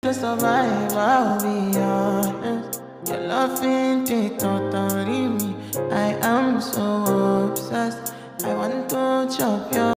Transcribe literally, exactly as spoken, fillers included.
To survive, I'll be honest. Your love ain't it totally me. I am so obsessed. I want to chop your